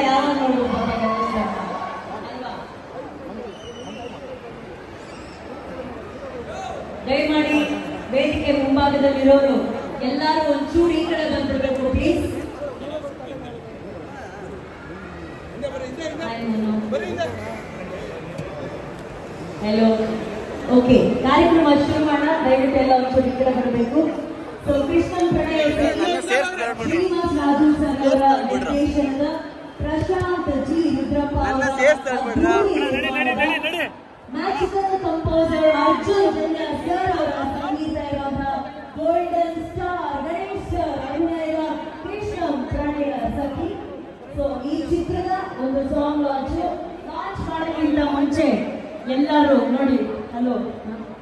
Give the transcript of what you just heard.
ಯಾವಾಗ ನೋಡುವ ಪಾಪ ಗಣೇಶ ಅಲ್ವಾ? ದಯಮಾಡಿ ವೇದಿಕೆ ಮುಂಭಾಗದಲ್ಲಿರೋರು ಎಲ್ಲರೂ ಒಂಚೂರು ಈ ಕಡೆ ಬಂದ್ಬಿಡ್ಬೇಕು ಪ್ಲೀಸ್. ಹಲೋ, ಓಕೆ, ಕಾರ್ಯಕ್ರಮ ಶುರು ಮಾಡೋಣ. ದಯವಿಟ್ಟು ಎಲ್ಲ ಒಂಚೂರು ಈ ಕಡೆ ಬರಬೇಕು. ಸೊ ಕೃಷ್ಣನ್ ಪ್ರಣಯ ಶ್ರೀನಿವಾಸ್ ರಾಜು ಸರ್ ಅವರ ನಿರ್ದೇಶನದ Prashant G Rudrappa magical composer Arjun Janya sir ಅವರ ಸಂಗೀತ ಇರೋದ ಗೋಲ್ಡನ್ ಸ್ಟಾರ್ ಗಣೇಶ್ ಸರ್ ಅಭಿನಯದ ಕೃಷ್ಣನ್ ಪ್ರಣಯ ಸಖಿ. ಸೊ ಈ ಚಿತ್ರದ ಒಂದು ಸಾಂಗ್ ಲಾಂಚ್ ಮಾಡೋಕ್ಕಿಂತ ಮುಂಚೆ ಎಲ್ಲರೂ ನೋಡಿ, ಹಲೋ